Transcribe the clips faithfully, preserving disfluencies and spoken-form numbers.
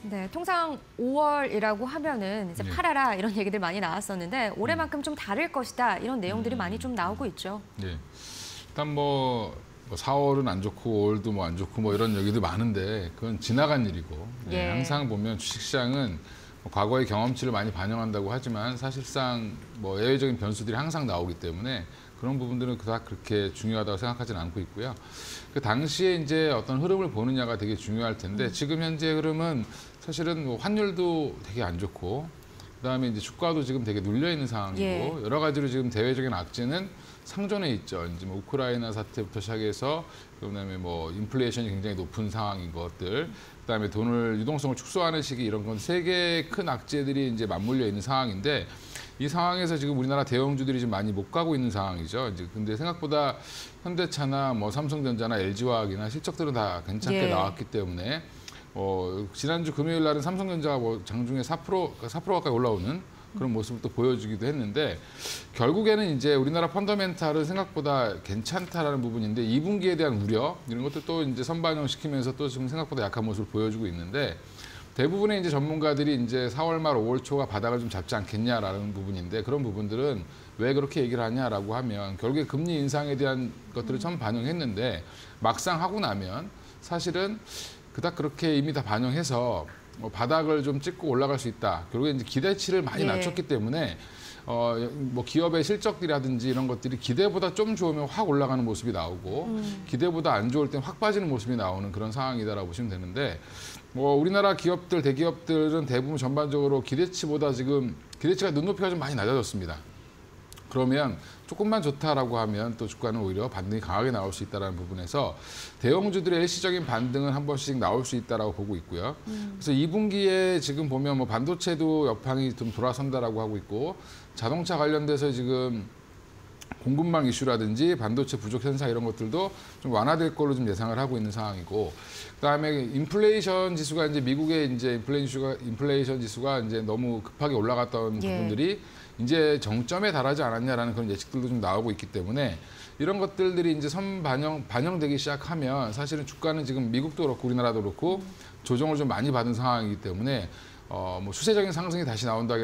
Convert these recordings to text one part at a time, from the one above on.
네, 통상 오월이라고 하면은 이제 네. 팔아라 이런 얘기들 많이 나왔었는데 올해만큼 좀 다를 것이다 이런 내용들이 음. 많이 좀 나오고 있죠. 네. 일단 뭐, 뭐 사월은 안 좋고 오월도 뭐 안 좋고 뭐 이런 얘기도 많은데 그건 지나간 일이고 네, 예. 항상 보면 주식시장은 뭐 과거의 경험치를 많이 반영한다고 하지만 사실상 뭐 예외적인 변수들이 항상 나오기 때문에 그런 부분들은 그닥 그렇게 중요하다고 생각하지는 않고 있고요. 그 당시에 이제 어떤 흐름을 보느냐가 되게 중요할 텐데 음. 지금 현재 흐름은 사실은 뭐 환율도 되게 안 좋고 그다음에 이제 주가도 지금 되게 눌려 있는 상황이고 예. 여러 가지로 지금 대외적인 악재는 상존해 있죠. 이제 뭐 우크라이나 사태부터 시작해서 그다음에 뭐 인플레이션이 굉장히 높은 상황인 것들, 그다음에 돈을 유동성을 축소하는 시기 이런 건 세 개의 큰 악재들이 이제 맞물려 있는 상황인데 이 상황에서 지금 우리나라 대형주들이 좀 많이 못 가고 있는 상황이죠. 이제 근데 생각보다 현대차나 뭐 삼성전자나 엘지화학이나 실적들은 다 괜찮게 예. 나왔기 때문에 어, 지난주 금요일 날은 삼성전자가 뭐 장중에 사 퍼센트, 사 퍼센트 가까이 올라오는 그런 모습을 또 보여주기도 했는데 결국에는 이제 우리나라 펀더멘탈은 생각보다 괜찮다라는 부분인데 이 분기에 대한 우려 이런 것도 또 이제 선반영시키면서 또 지금 생각보다 약한 모습을 보여주고 있는데 대부분의 이제 전문가들이 이제 사월 말 오월 초가 바닥을 좀 잡지 않겠냐라는 부분인데 그런 부분들은 왜 그렇게 얘기를 하냐라고 하면 결국에 금리 인상에 대한 것들을 처음 반영했는데 막상 하고 나면 사실은 그닥 그렇게 이미 다 반영해서 뭐 바닥을 좀 찍고 올라갈 수 있다. 결국에 이제 기대치를 많이 예. 낮췄기 때문에 어, 뭐 기업의 실적이라든지 이런 것들이 기대보다 좀 좋으면 확 올라가는 모습이 나오고 음. 기대보다 안 좋을 땐 확 빠지는 모습이 나오는 그런 상황이다라고 보시면 되는데 뭐 우리나라 기업들, 대기업들은 대부분 전반적으로 기대치보다 지금 기대치가 눈높이가 좀 많이 낮아졌습니다. 그러면 조금만 좋다라고 하면 또 주가는 오히려 반등이 강하게 나올 수 있다는 부분에서 대형주들의 일시적인 반등은 한 번씩 나올 수 있다라고 보고 있고요. 음. 그래서 이 분기에 지금 보면 뭐 반도체도 여파이 좀 돌아선다라고 하고 있고 자동차 관련돼서 지금 공급망 이슈라든지 반도체 부족 현상 이런 것들도 좀 완화될 걸로 좀 예상을 하고 있는 상황이고 그다음에 인플레이션 지수가 이제 미국의 이제 인플레이션 지수가 인플레이션 지수가 이제 너무 급하게 올라갔던 예. 부분들이 이제 정점에 달하지 않았냐라는 그런 예측들도 좀 나오고 있기 때문에 이런 것들이 이제 선 반영 반영되기 시작하면 사실은 주가는 지금 미국도 그렇고 우리나라도 그렇고 조정을 좀 많이 받은 상황이기 때문에 어, 뭐 수세적인 상승이 다시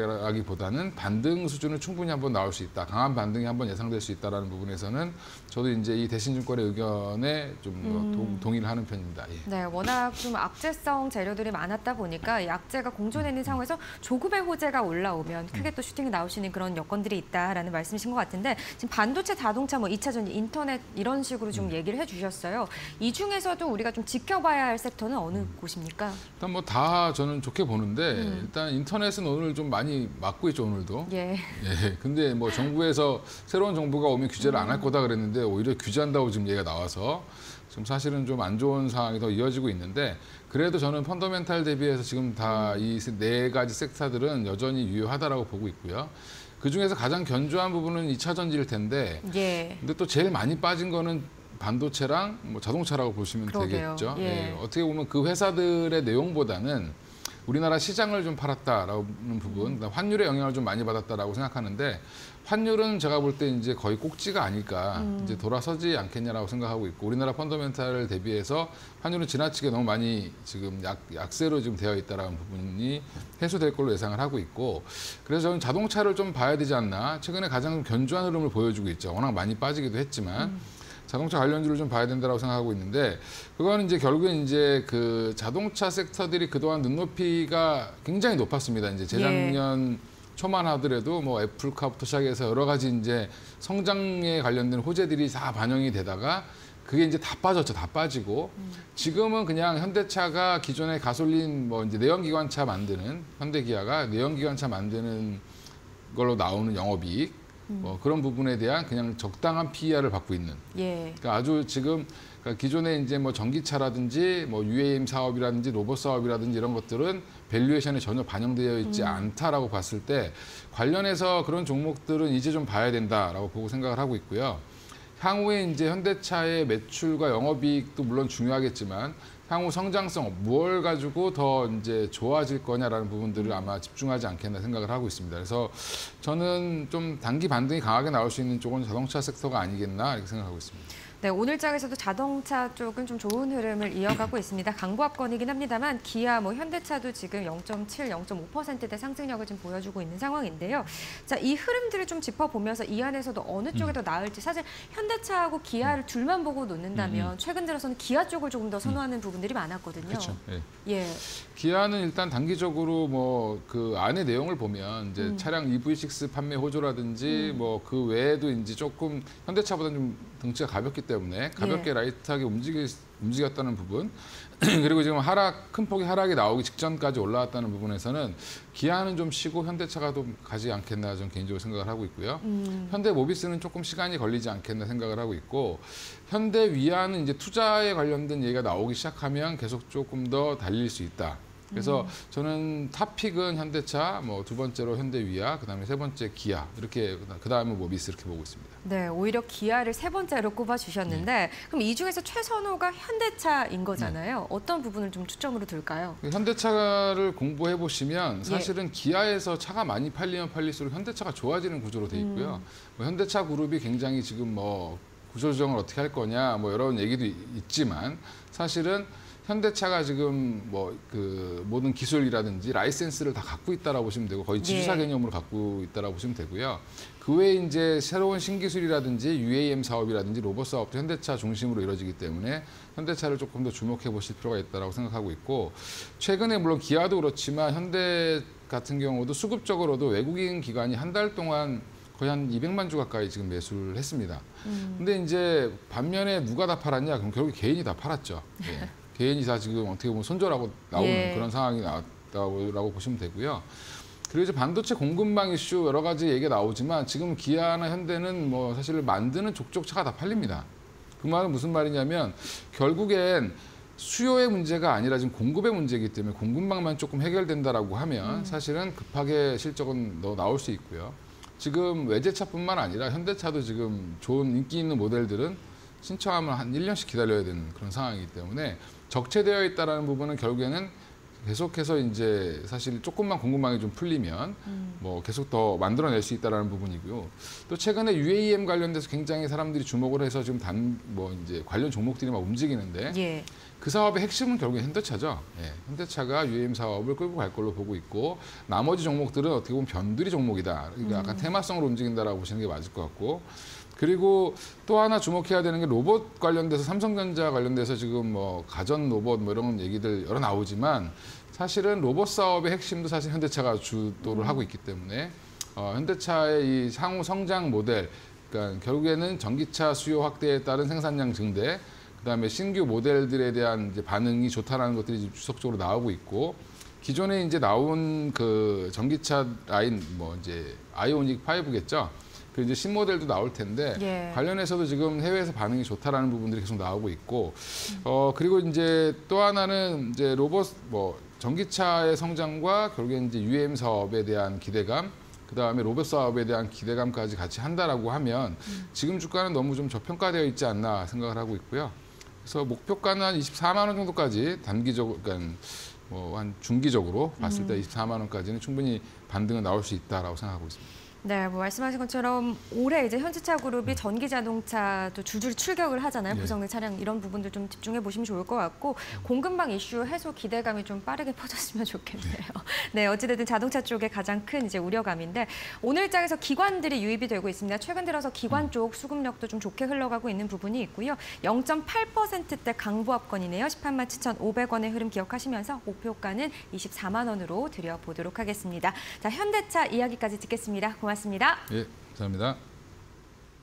나온다기보다는 반등 수준은 충분히 한번 나올 수 있다. 강한 반등이 한번 예상될 수 있다라는 부분에서는 저도 이제 이 대신증권의 의견에 좀 음. 동의를 하는 편입니다. 예. 네, 워낙 좀 악재성 재료들이 많았다 보니까 이 악재가 공존해 있는 상황에서 조급의 호재가 올라오면 크게 또 슈팅이 나올 수 있는 그런 여건들이 있다라는 말씀이신 것 같은데 지금 반도체, 자동차, 뭐 이차 전지, 인터넷 이런 식으로 좀 얘기를 해주셨어요. 이 중에서도 우리가 좀 지켜봐야 할 섹터는 어느 음. 곳입니까? 일단 뭐 다 저는 좋게 보는데 음. 일단 인터넷은 오늘 좀 많이 막고 있죠 오늘도. 예. 예. 근데 뭐 정부에서 새로운 정부가 오면 규제를 안 할 거다 그랬는데 오히려 규제한다고 지금 얘기가 나와서 지금 사실은 좀 안 좋은 상황이 더 이어지고 있는데 그래도 저는 펀더멘탈 대비해서 지금 다 이 네 가지 섹터들은 여전히 유효하다라고 보고 있고요. 그 중에서 가장 견조한 부분은 이차 전지일 텐데. 예. 근데 또 제일 많이 빠진 거는 반도체랑 뭐 자동차라고 보시면 그러게요. 되겠죠. 예. 예. 어떻게 보면 그 회사들의 내용보다는 우리나라 시장을 좀 팔았다라는 부분, 환율의 영향을 좀 많이 받았다라고 생각하는데 환율은 제가 볼 때 이제 거의 꼭지가 아닐까 음. 이제 돌아서지 않겠냐라고 생각하고 있고 우리나라 펀더멘탈을 대비해서 환율은 지나치게 너무 많이 지금 약, 약세로 지금 되어 있다라는 부분이 해소될 걸로 예상을 하고 있고 그래서 저는 자동차를 좀 봐야 되지 않나 최근에 가장 견조한 흐름을 보여주고 있죠. 워낙 많이 빠지기도 했지만. 음. 자동차 관련주를 좀 봐야 된다고 생각하고 있는데 그거는 이제 결국엔 이제 그 자동차 섹터들이 그동안 눈높이가 굉장히 높았습니다. 이제 재작년 예. 초만 하더라도 뭐 애플카부터 시작해서 여러 가지 이제 성장에 관련된 호재들이 다 반영이 되다가 그게 이제 다 빠졌죠. 다 빠지고 음. 지금은 그냥 현대차가 기존의 가솔린 뭐 이제 내연기관차 만드는 현대기아가 내연기관차 만드는 걸로 나오는 영업이익 음. 뭐 그런 부분에 대한 그냥 적당한 피이알을 받고 있는. 예. 그러니까 아주 지금 그러니까 기존에 이제 뭐 전기차라든지 뭐 유에이엠 사업이라든지 로봇 사업이라든지 이런 것들은 밸류에이션에 전혀 반영되어 있지 음. 않다라고 봤을 때 관련해서 그런 종목들은 이제 좀 봐야 된다라고 보고 생각을 하고 있고요. 향후에 이제 현대차의 매출과 영업이익도 물론 중요하겠지만 향후 성장성 무엇을 가지고 더 이제 좋아질 거냐라는 부분들을 아마 집중하지 않겠나 생각을 하고 있습니다. 그래서 저는 좀 단기 반등이 강하게 나올 수 있는 쪽은 자동차 섹터가 아니겠나 이렇게 생각하고 있습니다. 네, 오늘 장에서도 자동차 쪽은 좀 좋은 흐름을 이어가고 있습니다. 강보합권이긴 합니다만 기아, 뭐 현대차도 지금 영 점 칠, 영 점 오 퍼센트대 상승력을 좀 보여주고 있는 상황인데요. 자, 이 흐름들을 좀 짚어보면서 이 안에서도 어느 쪽에 더 나을지, 사실 현대차하고 기아를 둘만 보고 놓는다면 최근 들어서는 기아 쪽을 조금 더 선호하는 부분들이 많았거든요. 그렇죠. 예. 예. 기아는 일단 단기적으로 뭐 그 안의 내용을 보면 이제 음. 차량 이브이 식스 판매 호조라든지 음. 뭐 그 외에도 이제 조금 현대차보다는 좀 덩치가 가볍기 때문에 가볍게 예. 라이트하게 움직이, 움직였다는 부분 그리고 지금 하락 큰 폭의 하락이 나오기 직전까지 올라왔다는 부분에서는 기아는 좀 쉬고 현대차가 좀 가지 않겠나 저는 개인적으로 생각을 하고 있고요. 음. 현대 모비스는 조금 시간이 걸리지 않겠나 생각을 하고 있고 현대 위아는 이제 투자에 관련된 얘기가 나오기 시작하면 계속 조금 더 달릴 수 있다. 그래서 음. 저는 탑픽은 현대차, 뭐 두 번째로 현대위아, 그다음에 세 번째 기아 이렇게 그다음에 모비스 이렇게 보고 있습니다. 네, 오히려 기아를 세 번째로 꼽아주셨는데 네. 그럼 이 중에서 최선호가 현대차인 거잖아요. 네. 어떤 부분을 좀 초점으로 둘까요? 현대차를 공부해 보시면 예. 사실은 기아에서 차가 많이 팔리면 팔릴수록 현대차가 좋아지는 구조로 돼 있고요. 음. 뭐 현대차 그룹이 굉장히 지금 뭐 구조 조정을 어떻게 할 거냐 뭐 이런 얘기도 있지만 사실은 현대차가 지금 뭐 그 모든 기술이라든지 라이센스를 다 갖고 있다라고 보시면 되고 거의 지주사 예. 개념으로 갖고 있다라고 보시면 되고요. 그 외에 이제 새로운 신기술이라든지 유에이엠 사업이라든지 로봇 사업도 현대차 중심으로 이루어지기 때문에 현대차를 조금 더 주목해 보실 필요가 있다라고 생각하고 있고 최근에 물론 기아도 그렇지만 현대 같은 경우도 수급적으로도 외국인 기관이 한 달 동안 거의 한 이백만 주 가까이 지금 매수를 했습니다. 음. 근데 이제 반면에 누가 다 팔았냐? 그럼 결국 개인이 다 팔았죠. 예. 개인이 다 지금 어떻게 보면 손절하고 나오는 예. 그런 상황이 나왔다고 보시면 되고요. 그리고 이제 반도체 공급망 이슈 여러 가지 얘기가 나오지만 지금 기아나 현대는 뭐 사실 만드는 족족차가 다 팔립니다. 그 말은 무슨 말이냐면 결국엔 수요의 문제가 아니라 지금 공급의 문제이기 때문에 공급망만 조금 해결된다라고 하면 음. 사실은 급하게 실적은 더 나올 수 있고요. 지금 외제차뿐만 아니라 현대차도 지금 좋은 인기 있는 모델들은 신청하면 한 일 년씩 기다려야 되는 그런 상황이기 때문에 적체되어 있다는 부분은 결국에는 계속해서 이제 사실 조금만 공급망이 좀 풀리면 음. 뭐 계속 더 만들어낼 수 있다는 부분이고요. 또 최근에 유에이엠 관련돼서 굉장히 사람들이 주목을 해서 지금 단 뭐 이제 관련 종목들이 막 움직이는데 예. 그 사업의 핵심은 결국에 현대차죠. 예, 현대차가 유에이엠 사업을 끌고 갈 걸로 보고 있고 나머지 종목들은 어떻게 보면 변두리 종목이다. 그러니까 약간 음. 테마성으로 움직인다라고 보시는 게 맞을 것 같고 그리고 또 하나 주목해야 되는 게 로봇 관련돼서 삼성전자 관련돼서 지금 뭐 가전 로봇 뭐 이런 얘기들 여러 나오지만 사실은 로봇 사업의 핵심도 사실 현대차가 주도를 음. 하고 있기 때문에 어, 현대차의 이 향후 성장 모델, 그러니까 결국에는 전기차 수요 확대에 따른 생산량 증대, 그다음에 신규 모델들에 대한 이제 반응이 좋다라는 것들이 지속적으로 나오고 있고 기존에 이제 나온 그 전기차 라인 뭐 이제 아이오닉 파이브겠죠. 그 이제 신모델도 나올 텐데 예. 관련해서도 지금 해외에서 반응이 좋다라는 부분들이 계속 나오고 있고 어 그리고 이제 또 하나는 이제 로봇 뭐 전기차의 성장과 결국에 이제 유에이엠 사업에 대한 기대감 그다음에 로봇 사업에 대한 기대감까지 같이 한다라고 하면 지금 주가는 너무 좀 저평가되어 있지 않나 생각을 하고 있고요. 그래서 목표가는 한 이십사만 원 정도까지 단기적으로 그러니까 뭐 한 중기적으로 봤을 때 이십사만 원까지는 충분히 반등은 나올 수 있다라고 생각하고 있습니다. 네, 뭐 말씀하신 것처럼 올해 이제 현대차 그룹이 전기 자동차도 줄줄이 출격을 하잖아요. 네. 고성능 차량 이런 부분들 좀 집중해 보시면 좋을 것 같고 공급망 이슈 해소 기대감이 좀 빠르게 퍼졌으면 좋겠네요. 네, 어찌됐든 자동차 쪽에 가장 큰 이제 우려감인데 오늘 장에서 기관들이 유입이 되고 있습니다. 최근 들어서 기관 쪽 수급력도 좀 좋게 흘러가고 있는 부분이 있고요. 영 점 팔 퍼센트대 강보합권이네요. 십팔만 칠천오백 원의 흐름 기억하시면서 목표가는 이십사만 원으로 드려보도록 하겠습니다. 자, 현대차 이야기까지 듣겠습니다. 고맙습니다. 예, 감사합니다.